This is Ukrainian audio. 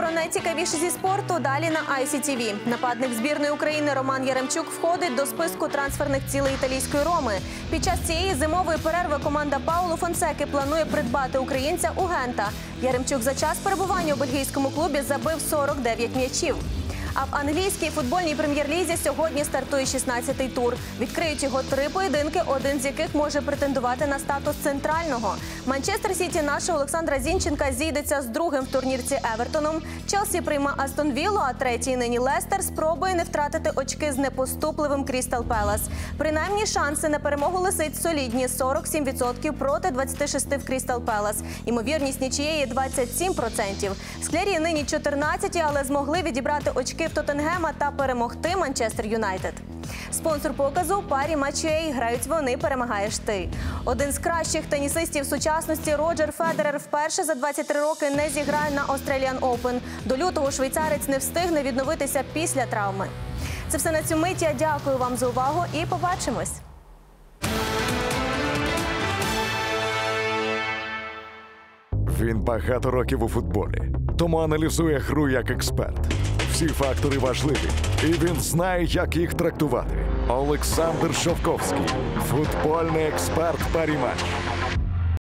про найцікавіше зі спорту далі на ICTV. Нападник збірної України Роман Яремчук входить до списку трансферних цілей італійської Роми. Під час цієї зимової перерви команда Пауло Фонсеки планує придбати українця у Гента. Яремчук за час перебування у бельгійському клубі забив 49 м'ячів. А в англійській футбольній прем'єр-лізі сьогодні стартує 16-й тур. Відкриють його 3 поєдинки, один з яких може претендувати на статус центрального. Манчестер Сіті нашого Олександра Зінченка зійдеться з другим в турнірці Евертоном. Челсі прийме Астон Віллу, а третій нині Лестер спробує не втратити очки з непоступливим Крістал Пелас. Принаймні шанси на перемогу лисиць солідні – 47% проти 26% в Крістал Пелас. Імовірність нічиєї – 27%. Склярі нині 14-ті, але змогли відібрати очки в Тоттенгема та перемогти Манчестер Юнайтед. Спонсор показу – парі Матчей. Грають вони, перемагаєш ти. Один з кращих тенісистів сучасності Роджер Федерер вперше за 23 роки не зіграє на Australian Open. До лютого швейцарець не встигне відновитися після травми. Це все на цю мить. Я дякую вам за увагу і побачимось. Він багато років у футболі, тому аналізує гру як експерт. Всі фактори важливі, і він знає, як їх трактувати. Олександр Шовковський – футбольний експерт «Парі Матч».